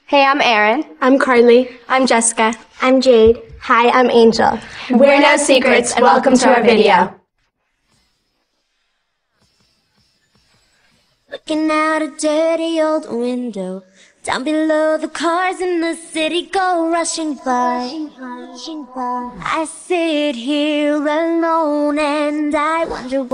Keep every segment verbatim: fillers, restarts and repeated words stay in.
Hey, I'm Erin. I'm Carly. I'm Jessica. I'm Jade. Hi, I'm Angel. We're No Secrets, and welcome to our video. Looking out a dirty old window, down below the cars in the city go rushing by. I sit here alone and I wonder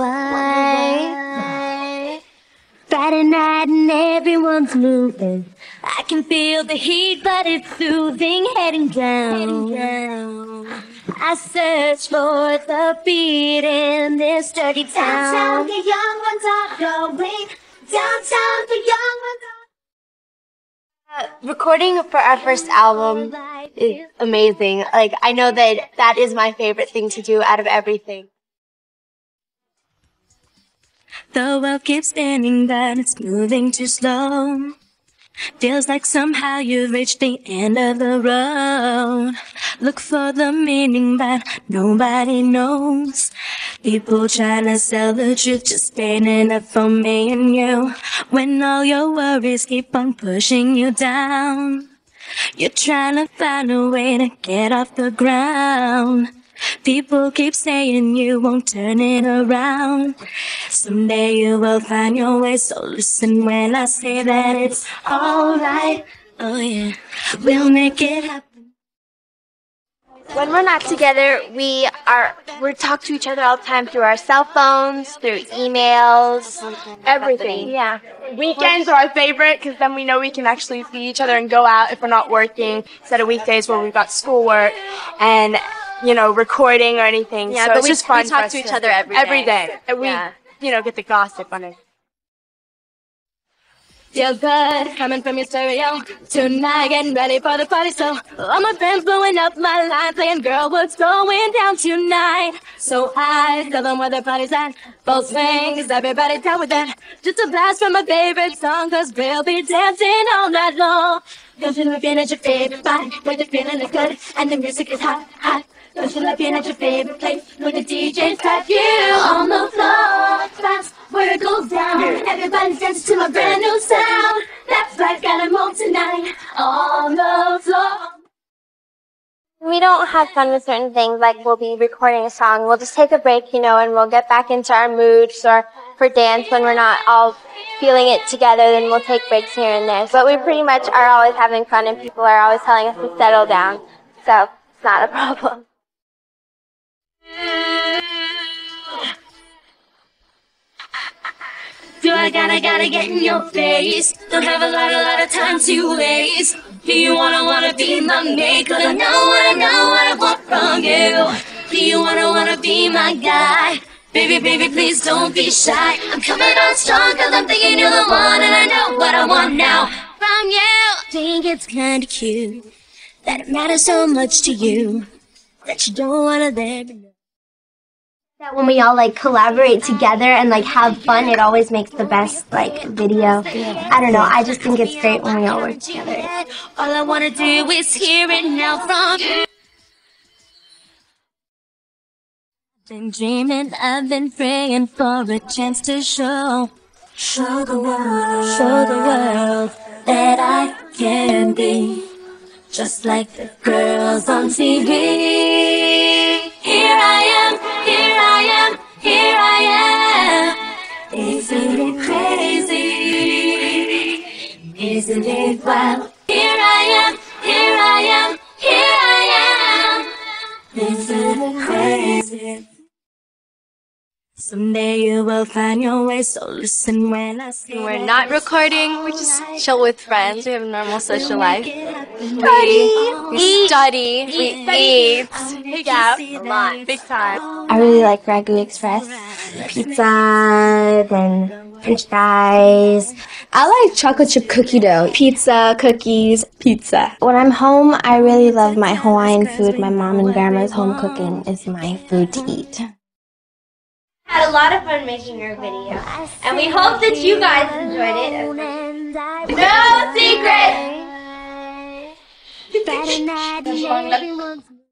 why. Friday night and everyone's moving. I can feel the heat, but it's soothing, heading down. I search for the beat in this dirty town. Downtown, the young ones are going. Downtown, the young ones are. Uh, recording for our first album is amazing. Like, I know that that is my favorite thing to do out of everything. The world keeps spinning, but it's moving too slow. Feels like somehow you've reached the end of the road. Look for the meaning, but nobody knows. People trying to sell the truth, just ain't enough for me and you. When all your worries keep on pushing you down, you're trying to find a way to get off the ground. People keep saying you won't turn it around. Someday you will find your way, so listen when I say that it's alright. Oh yeah, we'll make it happen. When we're not together, we are we talk to each other all the time through our cell phones, through emails, Everything. Yeah. Weekends are our favorite because then we know we can actually see each other and go out if we're not working, instead of weekdays where we've got schoolwork and, you know, recording or anything. Yeah, so but it's we, just fun we for talk us to each other every day. Every day. And we, Yeah. you know, get the gossip on it. Feel good coming from your stereo. Tonight getting ready for the party, so all my friends blowing up my line, playing girl what's going down tonight. So I tell them where the party's at. Both swings, everybody down with that. Just a blast from my favorite song, cause we'll be dancing all night long. Don't you love being at your favorite spot, where the feeling is good and the music is hot, hot. Don't you love being at your favorite place, where the D J's got you on the floor. That's where it goes down. Everybody's dancing to my brand new sound. That's right, gotta move tonight on the floor. We don't have fun with certain things, like we'll be recording a song, we'll just take a break, you know, and we'll get back into our moods, or for dance when we're not all feeling it together, then we'll take breaks here and there. But we pretty much are always having fun, and people are always telling us to settle down, so it's not a problem. Do I gotta, gotta get in your face? Don't have a lot, a lot of time to waste. Do you wanna, wanna be my mate? Cause I know what I know what I want from you. Do you wanna, wanna be my guy? Baby, baby, please don't be shy. I'm coming on strong cause I'm thinking you're the one, and I know what I want now from you. Think it's kinda cute that it matters so much to you that you don't wanna let me know. That when we all like collaborate together and like have fun, it always makes the best like video. I don't know, I just think it's great when we all work together. All I wanna do is hear it now from you. I've been dreaming, I've been praying for a chance to show, show the world, show the world that I can be just like the girls on T V. Here I am, here I am, here I am. Isn't it crazy? Isn't it wild? Here I am, here I am, here I am. Isn't it crazy? Someday you will find your way, so listen when I say. We're not recording, we just chill with friends, we have a normal social life. We, we study, we eat, hang out a lot, big time. I really like Ragu Express. Pizza, then French fries. I like chocolate chip cookie dough. Pizza, cookies, pizza. When I'm home, I really love my Hawaiian food. My mom and grandma's home cooking is my food to eat. Had a lot of fun making our video, and we hope that you guys enjoyed it. No secret! Friday night, everyone's